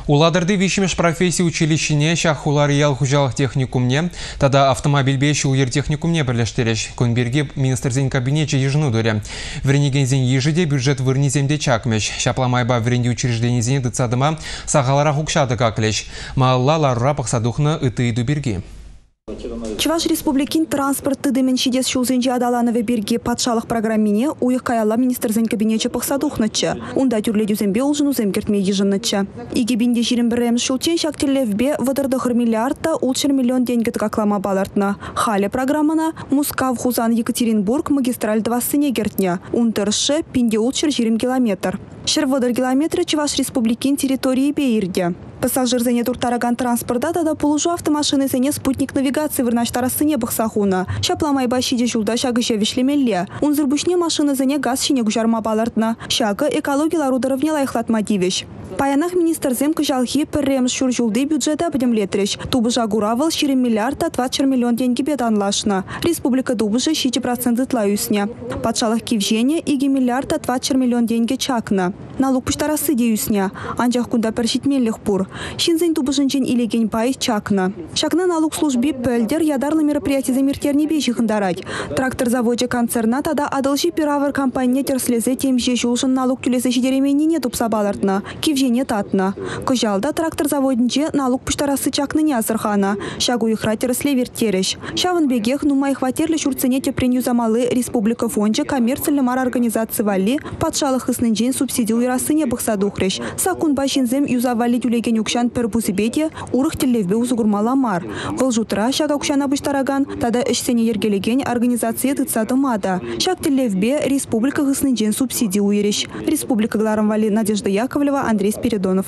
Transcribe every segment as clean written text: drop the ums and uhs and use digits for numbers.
Уладырды вишімеш профессия училищене шахулар ял хужалық техникумне, тада автомобиль беші уер техникумне бірлештереш. Көнберге министрзен кабинете ежіну дөрі. Вренегензен ежіде бюджет вырнеземде чакмеш. Шапламайба вренде учрежденезене дыцадыма сағалара хукшады каклеш. Маалла ларра пақсадухны ыты-иду берге. Чуваш республикин транспорты деменшидес шулзенче адаланове берге патшалық программине уйық каялла министрзен кабинече пақсадухнычы. Унда түрледюзембе улжыну земкертме ежыннычы. Иге бинде жирен бірем шулчен шактелевбе вадырдығыр миллиардта улчыр миллион деньги тақаклама балартна. Хале программана Мускав Хузан Екатеринбург магистраль 2 сынегертне. Унтыршы пинде улчыр жирем километр. Шервадыр километры Чуваш республикин территории бейірде. Пассажир зене туртараган транспорта тада полужу автомашины зене спутник навигации вырнаштарасыне бақсахуна. Шапламай башиде жулда шагы жевишлемелле. Унзырбушне машины зене газ шине гужарма балартна. Шагы экологиялар ударовне лайхлатма дивеш. Паянах министр земка жалхи перрем шур жулды бюджета обдемлетреш. Тубыжа гуравал 4 миллиарда 20 миллион деньги беданлашна. Республика дубыжа 6% тлаюсня. Патшалах кивжене иги миллиарда 20 миллион деньги чакна. Налог пуштарасы деюсня. Анжах кунда першитмеллих пур. Шинзень тубыжынчен илеген пай чакна. Шакна налог службе пөлдер ядарлы мероприятие замиртерни бежихындарать. Трактор заводе концерна тада адалши пиравар компания терслезе темже жулшын налог тюлезе шидеременіне тупсабалартна. Кивжене татна. Кожалда трактор заводинче налог пуштарасы чакны не асырхана. Шагу ихра терсле вертереш. Шавын бегех нумай хватерлі шурцене тепреню замалы республика фонче коммерциялы мар организации вали патшалық ыснынчен субсидию ирасыне бақсадухреш. Сакун башинзем юзавали тюлеген юкшан пербузибете урых телевбе узугурмала мар. Волжутра шага кушана быштараган, тада эшсене ергелеген организация тыцатымада. Шаг телевбе республика ыснынчен субсидию уереш. Республика гларам вали Надежда Яковлева, Андрей Спиридонов.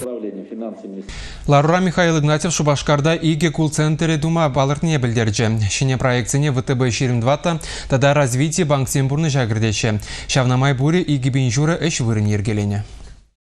Ларура Михаил Игнатьев Шубашкарда иге кул-центре дума балыртне білдерже. Шене проекцине ВТБ 22-та, тада развитие банк Сембурны жагырдече. Шавнамай буре иге бенжуры эш вырын ергелене.